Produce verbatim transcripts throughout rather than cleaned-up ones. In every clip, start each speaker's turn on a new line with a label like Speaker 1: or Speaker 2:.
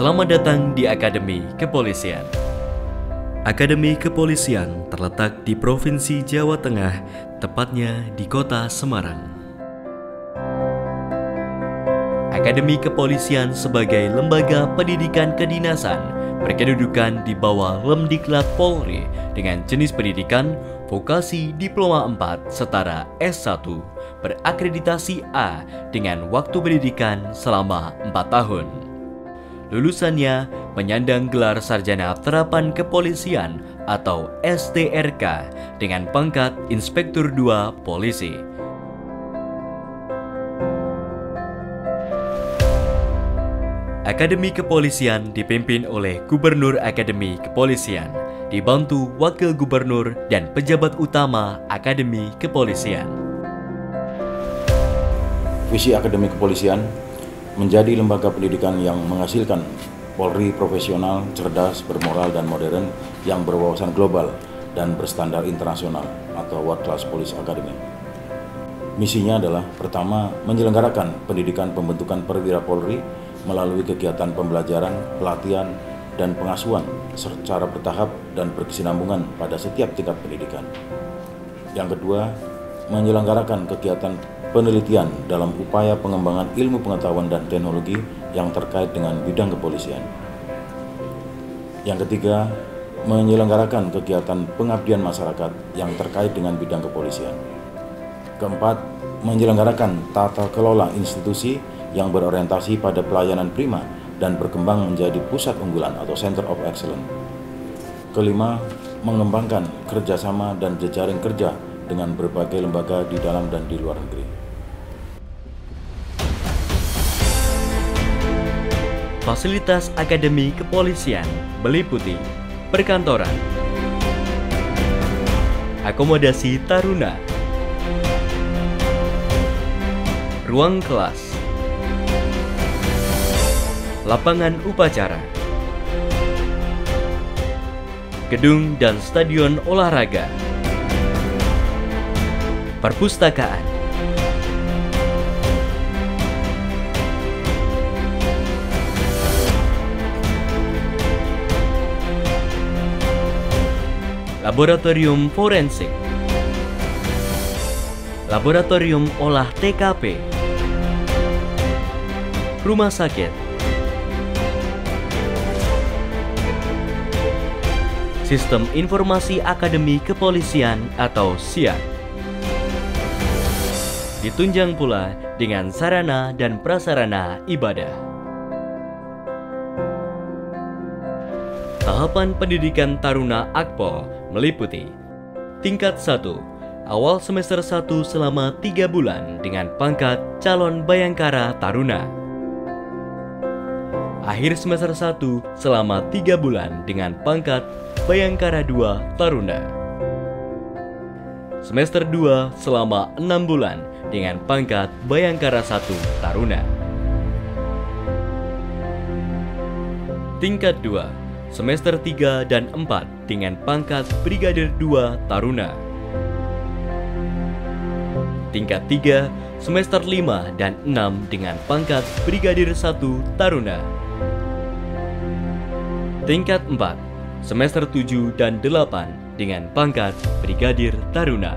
Speaker 1: Selamat datang di Akademi Kepolisian. Akademi Kepolisian terletak di Provinsi Jawa Tengah, tepatnya di Kota Semarang. Akademi Kepolisian sebagai lembaga pendidikan kedinasan berkedudukan di bawah Lemdiklat Polri dengan jenis pendidikan vokasi diploma empat setara S satu berakreditasi A dengan waktu pendidikan selama empat tahun. Lulusannya menyandang gelar Sarjana Terapan Kepolisian atau S T R K dengan pangkat Inspektur dua Polisi. Akademi Kepolisian dipimpin oleh Gubernur Akademi Kepolisian, dibantu Wakil Gubernur dan pejabat utama Akademi Kepolisian.
Speaker 2: Visi Akademi Kepolisian menjadi lembaga pendidikan yang menghasilkan Polri profesional, cerdas, bermoral, dan modern yang berwawasan global dan berstandar internasional atau World Class Police Academy. Misinya adalah pertama, menyelenggarakan pendidikan pembentukan perwira Polri melalui kegiatan pembelajaran, pelatihan, dan pengasuhan secara bertahap dan berkesinambungan pada setiap tingkat pendidikan. Yang kedua, menyelenggarakan kegiatan penelitian dalam upaya pengembangan ilmu pengetahuan dan teknologi yang terkait dengan bidang kepolisian. Yang ketiga, menyelenggarakan kegiatan pengabdian masyarakat yang terkait dengan bidang kepolisian. Keempat, menyelenggarakan tata kelola institusi yang berorientasi pada pelayanan prima dan berkembang menjadi pusat unggulan atau Center of Excellence. Kelima, mengembangkan kerjasama dan jejaring kerja dengan berbagai lembaga di dalam dan di luar negeri.
Speaker 1: Fasilitas Akademi Kepolisian meliputi perkantoran, akomodasi taruna, ruang kelas, lapangan upacara, gedung dan stadion olahraga, perpustakaan, laboratorium forensik, laboratorium olah T K P, rumah sakit, Sistem Informasi Akademi Kepolisian atau S I A K. Ditunjang pula dengan sarana dan prasarana ibadah. Tahapan pendidikan taruna Akpol meliputi tingkat satu, awal semester satu selama tiga bulan dengan pangkat calon Bayangkara Taruna. Akhir semester satu selama tiga bulan dengan pangkat Bayangkara dua Taruna. Semester dua selama enam bulan dengan pangkat Bayangkara satu Taruna. Tingkat dua, semester tiga dan empat dengan pangkat Brigadir dua Taruna. Tingkat tiga, semester lima dan enam dengan pangkat Brigadir satu Taruna. Tingkat empat, semester tujuh dan delapan dengan pangkat Brigadir Taruna.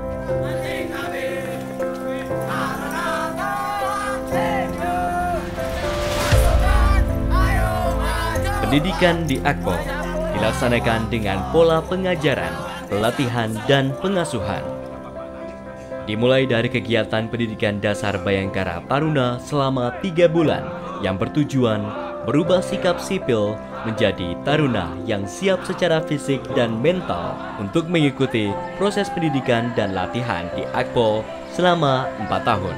Speaker 1: Pendidikan di Akpol dilaksanakan dengan pola pengajaran, pelatihan, dan pengasuhan. Dimulai dari kegiatan pendidikan dasar Bayangkara Taruna selama tiga bulan yang bertujuan berubah sikap sipil menjadi taruna yang siap secara fisik dan mental untuk mengikuti proses pendidikan dan latihan di Akpol selama empat tahun.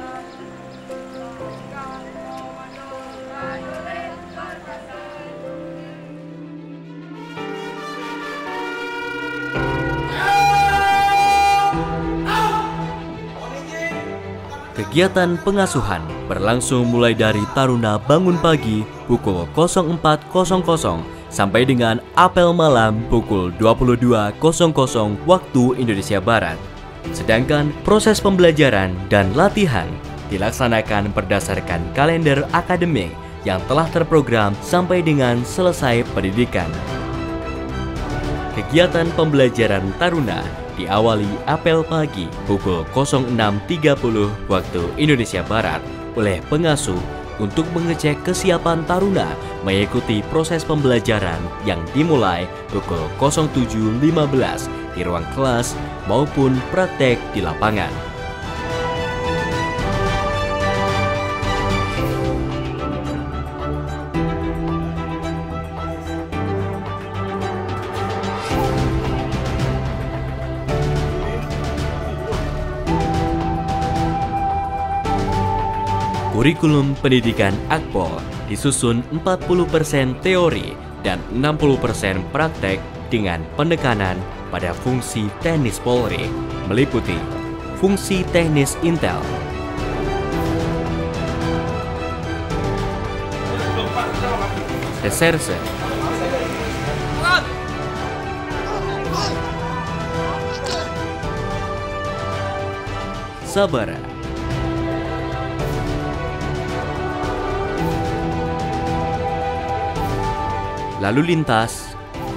Speaker 1: Kegiatan pengasuhan berlangsung mulai dari taruna bangun pagi pukul empat sampai dengan apel malam pukul dua puluh dua waktu Indonesia Barat. Sedangkan proses pembelajaran dan latihan dilaksanakan berdasarkan kalender akademik yang telah terprogram sampai dengan selesai pendidikan. Kegiatan pembelajaran taruna diawali apel pagi pukul nol enam tiga puluh waktu Indonesia Barat oleh pengasuh untuk mengecek kesiapan taruna mengikuti proses pembelajaran yang dimulai pukul nol tujuh lima belas di ruang kelas maupun praktek di lapangan. Kurikulum pendidikan Akpol disusun empat puluh persen teori dan enam puluh persen praktek dengan penekanan pada fungsi teknis Polri, meliputi fungsi teknis Intel, reserse, sabara, lalu lintas,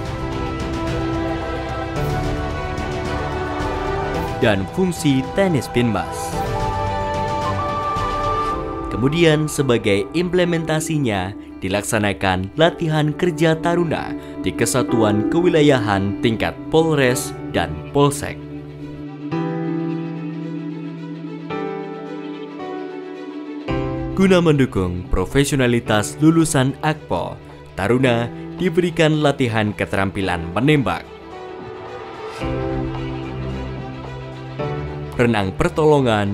Speaker 1: dan fungsi teknis Binmas. Kemudian sebagai implementasinya dilaksanakan latihan kerja taruna di kesatuan kewilayahan tingkat Polres dan Polsek. Guna mendukung profesionalitas lulusan Akpol, taruna diberikan latihan keterampilan menembak, renang pertolongan,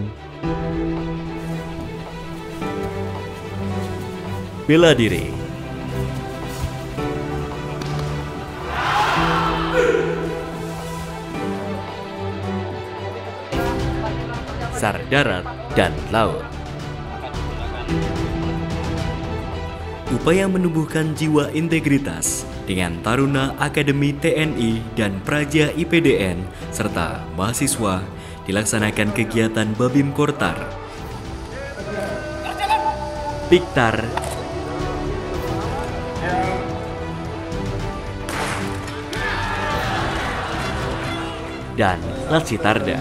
Speaker 1: bela diri, sar darat dan laut. Upaya menumbuhkan jiwa integritas dengan taruna Akademi T N I dan Praja I P D N serta mahasiswa dilaksanakan kegiatan Babim Kortar, Piktar, dan Latsitarda.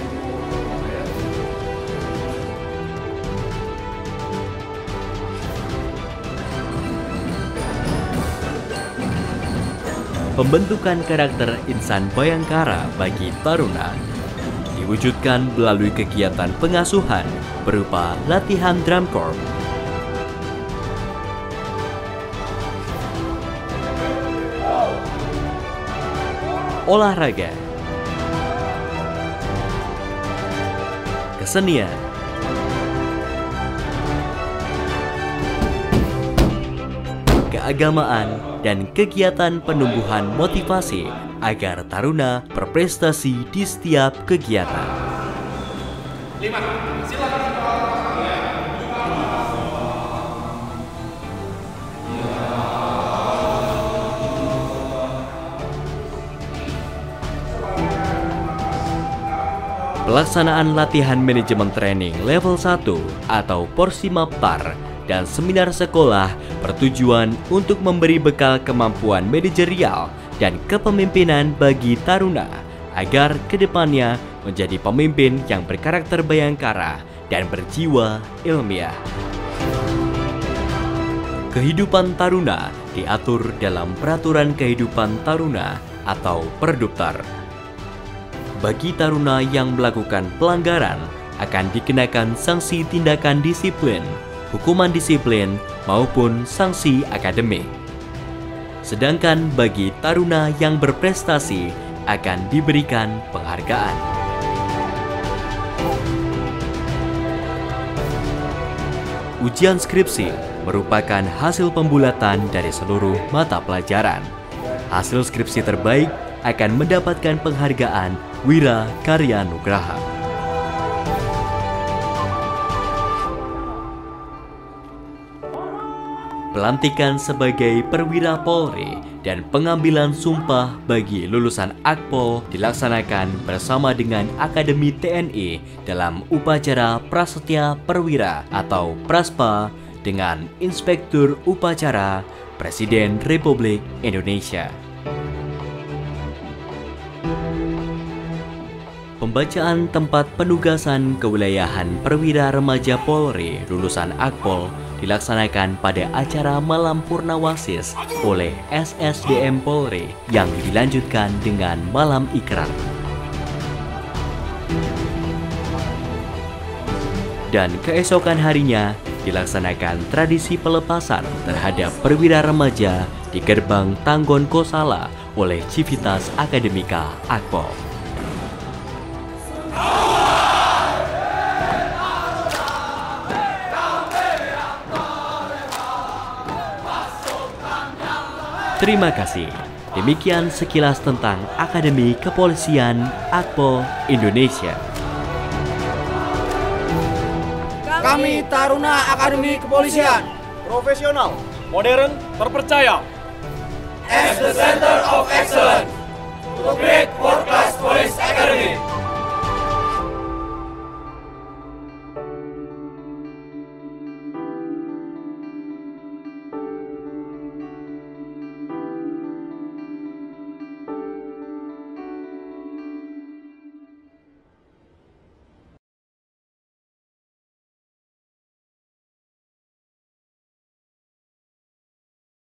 Speaker 1: Pembentukan karakter insan bayangkara bagi taruna diwujudkan melalui kegiatan pengasuhan berupa latihan drum corps, olahraga, kesenian, keagamaan, dan kegiatan penumbuhan motivasi agar taruna berprestasi di setiap kegiatan. Lima, silakan. Pelaksanaan latihan manajemen training level satu atau Porsimaptar dan seminar sekolah bertujuan untuk memberi bekal kemampuan manajerial dan kepemimpinan bagi taruna agar kedepannya menjadi pemimpin yang berkarakter bayangkara dan berjiwa ilmiah. Kehidupan taruna diatur dalam Peraturan Kehidupan Taruna atau Perduptar. Bagi taruna yang melakukan pelanggaran akan dikenakan sanksi tindakan disiplin, hukuman disiplin, maupun sanksi akademik. Sedangkan bagi taruna yang berprestasi akan diberikan penghargaan. Ujian skripsi merupakan hasil pembulatan dari seluruh mata pelajaran. Hasil skripsi terbaik akan mendapatkan penghargaan Wira Karya Nugraha. Pelantikan sebagai perwira Polri dan pengambilan sumpah bagi lulusan Akpol dilaksanakan bersama dengan Akademi T N I dalam upacara Prasetya Perwira atau Praspa dengan Inspektur Upacara Presiden Republik Indonesia. Pembacaan tempat penugasan kewilayahan perwira remaja Polri lulusan Akpol dilaksanakan pada acara Malam Purnawasis oleh S S D M Polri yang dilanjutkan dengan Malam Ikrar. Dan keesokan harinya dilaksanakan tradisi pelepasan terhadap perwira remaja di gerbang Tanggon Kosala oleh Civitas Akademika Akpol. Terima kasih. Demikian sekilas tentang Akademi Kepolisian Akpol Indonesia.
Speaker 3: Kami Taruna Akademi Kepolisian,
Speaker 4: profesional, modern, terpercaya.
Speaker 3: as the center of excellence to create world-class police academy.